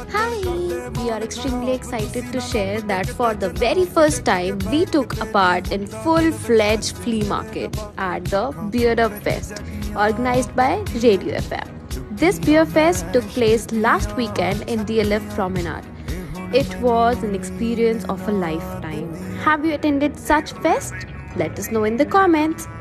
Hi! We are extremely excited to share that for the very first time we took a part in full-fledged flea market at the Beard Up Fest organized by Radio FM. This beer fest took place last weekend in DLF Promenade. It was an experience of a lifetime. Have you attended such fest? Let us know in the comments.